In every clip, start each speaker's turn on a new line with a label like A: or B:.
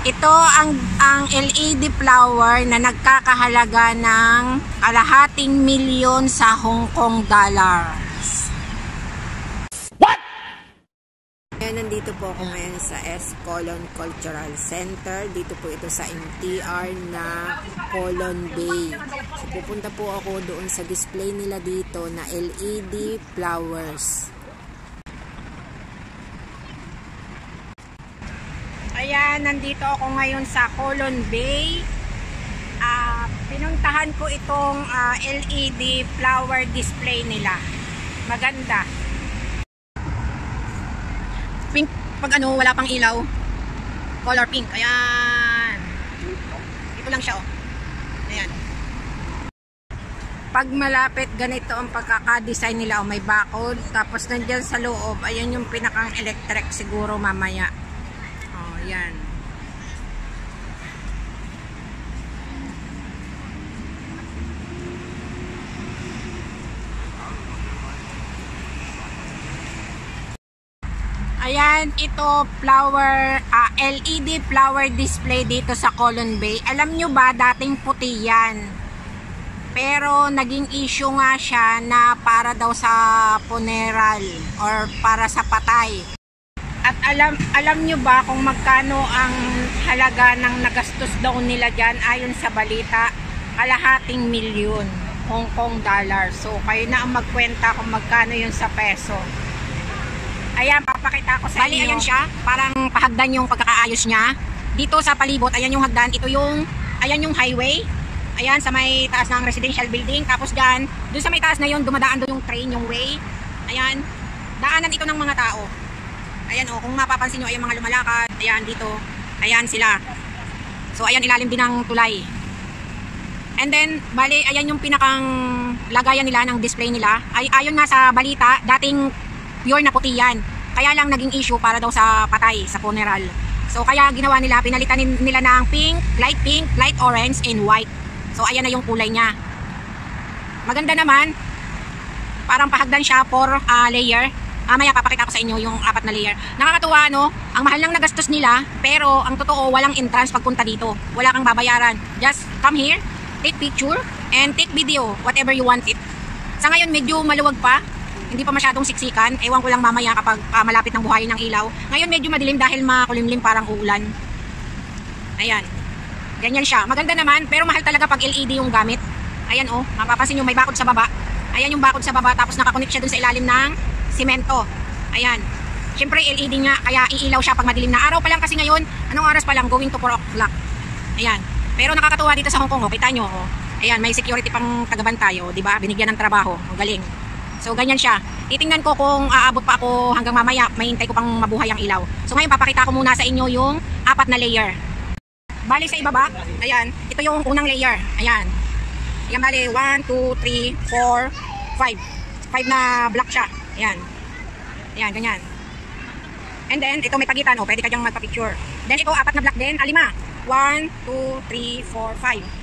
A: Ito ang LED flower na nagkakahalaga ng kalahating milyon sa Hong Kong dollars. What? Ayan, nandito po ako ngayon sa Escolon Cultural Center. Dito po ito sa MTR na Colon Bay. So, pupunta po ako doon sa display nila dito na LED flowers. Ayan, nandito ako ngayon sa Colon Bay. Pinuntahan ko itong LED flower display nila. Maganda. Pink, pag ano, wala pang ilaw. Color pink. Ayan. Ito lang siya, oh. Ayan. Pag malapit, ganito ang pagkaka-design nila. Oh, may bakod. Tapos nandyan sa loob, ayan yung pinakang electric siguro mamaya. Yan. Ayan, ito flower, LED flower display dito sa Colon Bay. Alam nyo ba, dating puti yan. Pero naging issue nga siya na para daw sa funeral or para sa patay. At alam nyo ba kung magkano ang halaga ng nagastos daw nila dyan ayon sa balita? Kalahating milyon Hong Kong dollars. So kayo na ang magkwenta kung magkano yun sa peso. Ayan, papakita ko sa inyo. Ayan siya, parang pahagdan yung pagkakaayos niya. Dito sa palibot, ayan yung hagdan. Ayan yung highway. Ayan, sa may taas ng residential building. Tapos dyan, dun sa may taas na yun, dumadaan doon yung train, yung way. Ayan, daanan ito ng mga tao. Ayan, oh, kung mapapansin nyo, ayan mga lumalakad. Ayan, dito. Ayan sila. So, ayan, ilalim din ng tulay. And then, bali, ayan yung pinakang lagayan nila ng display nila. Ayon nga sa balita, dating pure na puti yan. Kaya lang naging issue para daw sa patay, sa funeral. So, kaya ginawa nila, pinalitan nila ng pink, light orange, and white. So, ayan na yung kulay niya. Maganda naman. Parang pahagdan siya for layer. Maya papakita ko sa inyo yung 4 na layer. Nakakatuwa, no? Ang mahal lang nagastos nila, pero ang totoo, walang entrance pagpunta dito. Wala kang babayaran. Just come here, take picture, and take video, whatever you want it. Sa ngayon, medyo maluwag pa. Hindi pa masyadong siksikan. Ewan ko lang mamaya kapag malapit ng buhayin ng ilaw. Ngayon, medyo madilim dahil makulimlim, parang uulan. Ayan. Ganyan siya. Maganda naman, pero mahal talaga pag LED yung gamit. Ayan, oh. Mapapansin nyo, may bakod sa baba. Ayan yung bakod sa baba, tapos nakakonect siya dun sa ilalim ng simento. Ayan. Siyempre LED nga, kaya iilaw siya pag madilim na araw pa lang kasi ngayon. Anong oras pa lang? Going to 4 o'clock. Ayan. Pero nakakatuwa dito sa Hong Kong, oh. Kita nyo, oh. Ayan, may security pang tagabantay, oh, 'di ba? Binigyan ng trabaho. Ang galing. So ganyan siya. Titingnan ko kung aabot pa ako hanggang mamaya, mahintay ko pang mabuhay ang ilaw. So ngayon papakita ko muna sa inyo yung 4 na layer. Bali sa ibaba, ayan, ito yung unang layer. Ayan. Ayan, bali 1 2 3 4 5 na block siya. Ayan. Ayan, ganyan. And then, ito may pagitan. O, pwede ka dyang magpa-picture. Then, ito, 4 na block din. 5. 1, 2, 3, 4,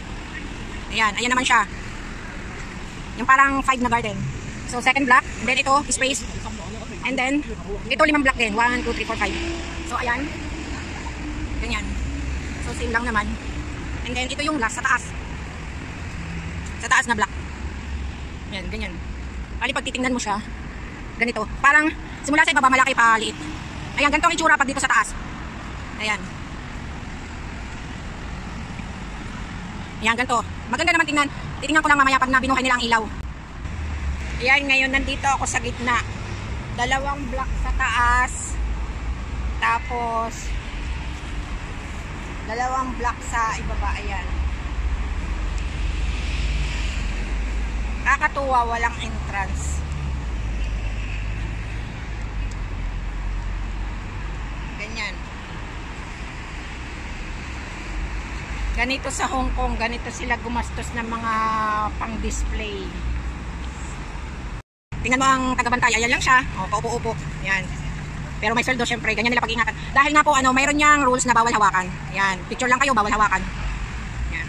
A: 5. Ayan, ayan naman siya. Yung parang 5 na garden. So, second block. And then, ito, space. And then, ito 5 block din. 1, 2, 3, 4, 5. So, ayan. Ganyan. So, same lang naman. And then, ito yung last sa taas. Sa taas na block. Ayan, ganyan. Bali, pag titingnan mo siya, ganito. Parang simula sa ibaba malaki pa liit. Ayan, ganito ang itsura pag dito sa taas. Ayan. Ayan, ganito. Maganda naman tingnan. Titingnan ko lang mamaya pag nabinuhay nila ang ilaw. Ayan, ngayon nandito ako sa gitna. 2 block sa taas. Tapos 2 block sa ibaba. Ayan. Kakatuwa, walang entrance. Ganyan. Ganito sa Hong Kong, ganito sila gumastos ng mga pang-display. Tingnan mo ang tagabantay, ayan lang siya. O, paupo-upo. Yan. Pero may sweldo, syempre, ganyan nila pag-ingatan. Dahil nga po, mayroon niyang rules na bawal hawakan. Yan. Picture lang kayo, bawal hawakan. Yan.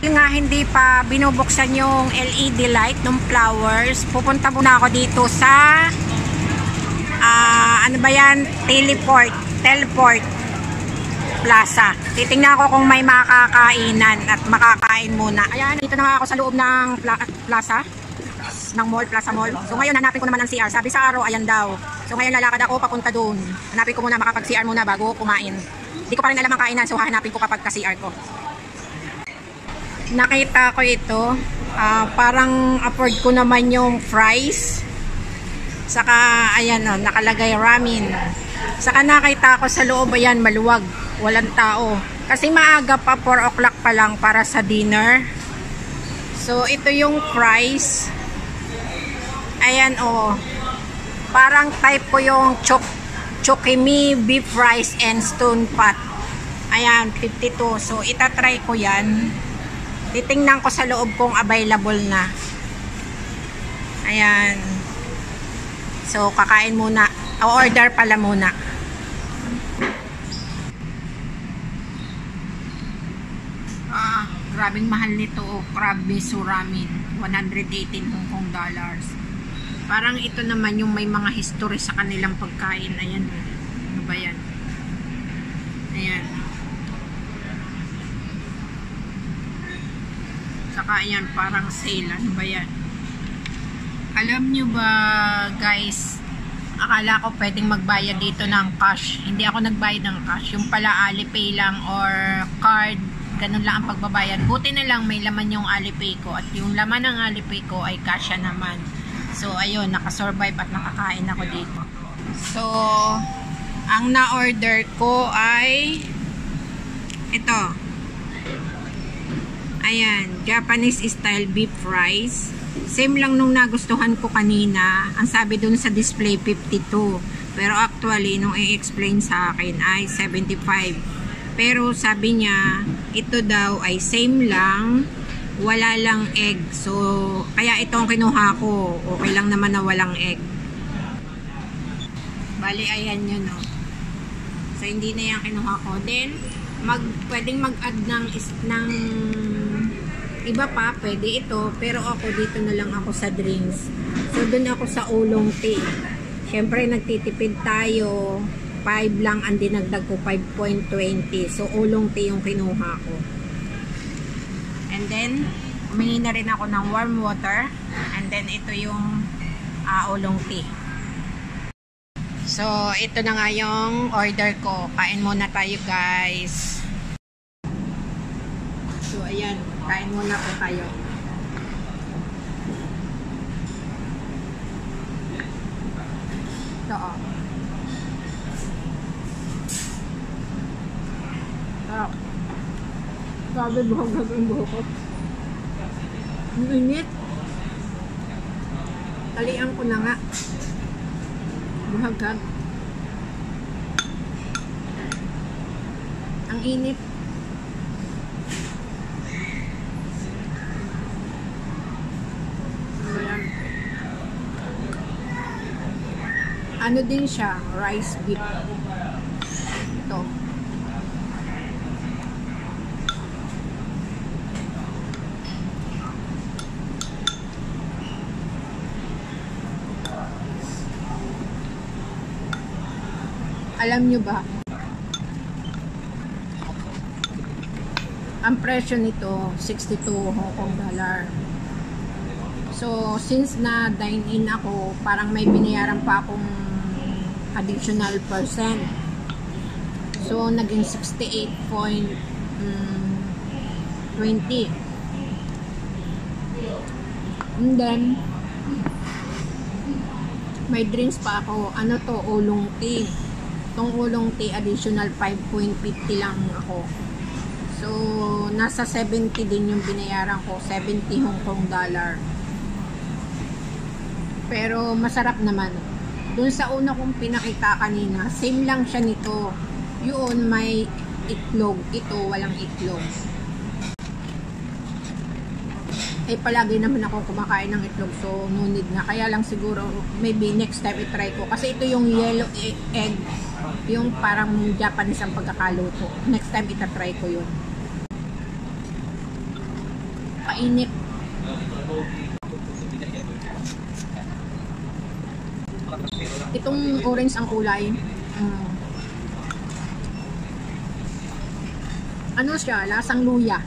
A: nga hindi pa binubuksan yung LED light ng flowers, pupunta muna ako dito sa ano ba yan? Teleport Plaza. Titingnan ko kung may makakainan at makakain muna. Ayan, dito na nga ako sa loob ng plaza ng mall, Plaza Mall. So ngayon hanapin ko naman ang CR. Sabi sa araw, ayan daw. So ngayon lalakad ako papunta doon. Hanapin ko muna, makapag-CR muna bago kumain. Hindi ko pa rin alam ang kainan, so hahanapin ko kapag ka-CR ko. Nakita ko ito. Parang afford ko naman yung fries. Saka ayan o, nakalagay ramen. Saka nakita ko sa loob, ayan, maluwag. Walang tao. Kasi maaga pa, 4 o'clock pa lang para sa dinner. So ito yung fries. Ayan o. Parang type ko yung chokimi beef rice and stone pot. Ayan, 52. So itatry ko yan. Titingnan ko sa loob kung available na. Ayan. So kakain muna. O-order pala muna. Grabing mahal nito. Crab miso ramen. 118 Hong Kong dollars. Parang ito naman yung may mga history sa kanilang pagkain. Ayan. Ano ba yan? Ayan. Saka ayan, parang sale. Ano ba yan? Alam nyo ba, guys, akala ko pwedeng magbayad dito ng cash. Hindi ako nagbayad ng cash. Yung pala Alipay lang or card. Ganun lang ang pagbabayad. Buti na lang may laman yung Alipay ko. At yung laman ng Alipay ko ay kasya naman. So, ayun, nakasurvive at nakakain ako dito. So, ang na-order ko ay ito. Ayan, Japanese style beef rice. Same lang nung nagustuhan ko kanina. Ang sabi dun sa display 52. Pero actually, nung i-explain sa akin ay 75. Pero sabi niya, ito daw ay same lang, wala lang egg. So, kaya ito ang kinuha ko. Okay lang naman na walang egg. Bali, ayan yun, no. So, hindi na yan kinuha ko. Then, pwedeng mag-add ng iba pa, pwede ito. Pero ako, dito na lang ako sa drinks. So, dun ako sa oolong tea. Siyempre, nagtitipid tayo. 5 lang ang dinagdag ko, 5.20. So, oolong tea yung kinuha ko. And then, humingi na rin ako ng warm water. And then, ito yung oolong tea. So, ito na nga yung order ko. Kain muna tayo, guys. So, ayan. Kain muna po tayo. Ito, oh. Sarap. Sabi buhagag ang buho ko. Ang init. Talian ko na nga. Buhagag. Ang init. Ayan. Ano din siya? Rice beef. Ito. Alam nyo ba, ang presyo nito 62 Hong Kong dollar. So since na dine in ako, parang may binayaran pa akong additional percent. So naging 68.20. And then may drinks pa ako. Ano to? Oolong tea. Itong oolong tea, additional 5.50 lang ako. So, nasa 70 din yung binayaran ko. 70 Hong Kong dollar. Pero, masarap naman. Doon sa una kong pinakita kanina, same lang siya nito. Yun, may itlog. Ito, walang itlog. Eh, palagi naman ako kumakain ng itlog. So, no need na. Kaya lang siguro, maybe next time i-try ko. Kasi ito yung yellow egg. Yung parang Japanese ang pagkakaluto. Next time itatry ko yun. Napakainit. Itong orange ang kulay. Ano siya? Lasang luya.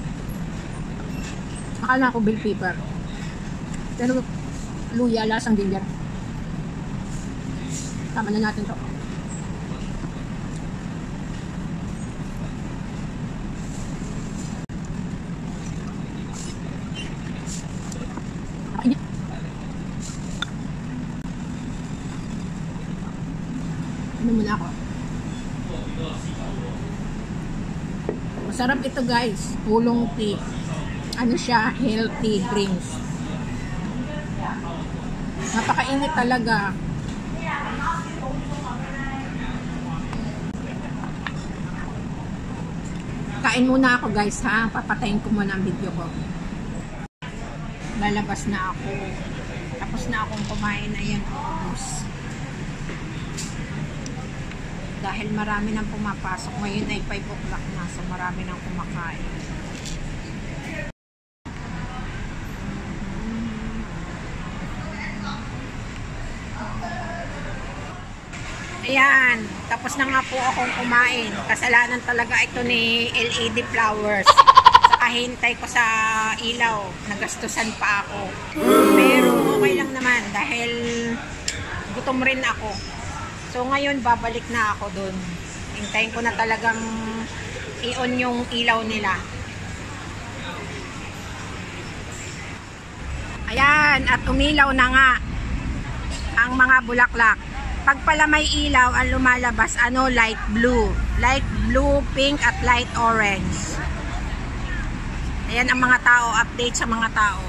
A: Akala ko bell pepper. Pero luya, lasang ginger. Tama na natin to. Ano muna ako? Masarap ito guys. Oolong tea. Ano siya? Healthy drinks. Napakainit talaga. Kain muna ako guys ha. Papatayin ko muna ang video ko. Lalabas na ako. Tapos na akong kumain. Ayan, ubos. Dahil marami nang pumapasok. Ngayon ay 5 o'clock na. So marami nang kumakain. Ayan. Tapos na nga po akong kumain. Kasalanan talaga ito ni LED Flowers. Hintay ko sa ilaw. Nagastusan pa ako. Pero okay lang naman. Dahil gutom rin ako. So ngayon babalik na ako dun. Hintayin ko na talagang i-on yung ilaw nila. Ayan, at umilaw na nga ang mga bulaklak. Pag pala may ilaw, ang lumalabas, ano, light blue, pink at light orange. Ayan ang mga tao, update sa mga tao.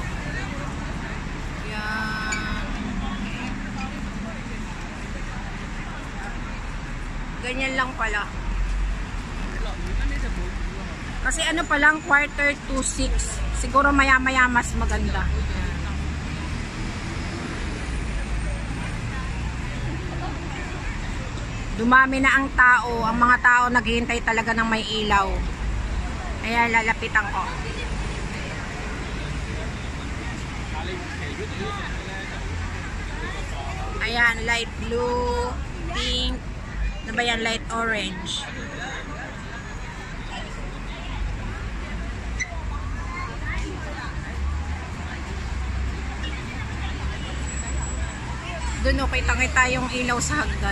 A: Ganyan lang pala. Kasi ano pa lang, 5:45. Siguro maya-maya mas maganda. Dumami na ang tao. Ang mga tao naghihintay talaga ng may ilaw. Ayan, lalapitan ko. Ayan, light blue, pink, ano ba yan? Light orange. Doon okay, kita yung ilaw sa hagdan.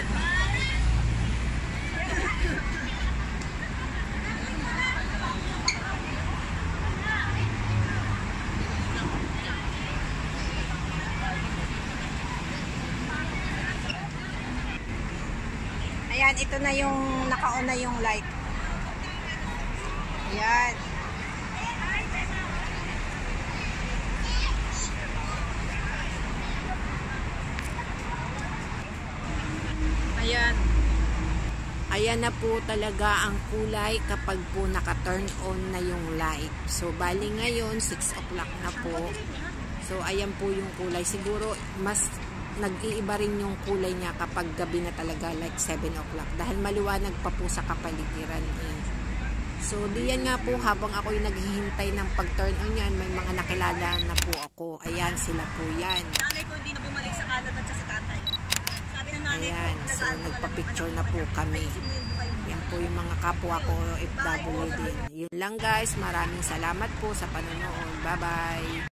A: Ayan, ito na yung naka-on na yung light. Ayan. Ayan. Ayan na po talaga ang kulay kapag po naka-turn on na yung light. So, bali ngayon, 6 o'clock na po. So, ayan po yung kulay. Siguro, mas nag-iiba rin yung kulay niya kapag gabi na talaga, like 7 o'clock. Dahil maliwanag pa po sa kapaligiran eh. So, diyan nga po, habang ako yung naghihintay ng pag-turn on yan, may mga nakilala na po ako. Ayan, sila po yan.
B: Nanay ko hindi na bumalik sa kalat at sa tatay. Sabi ng nanay
A: Ayan,
B: ko,
A: so nagpa-picture na po kami. Yan po yung mga kapwa ko, FW din. Yun lang guys, maraming salamat po sa panonood. Bye-bye!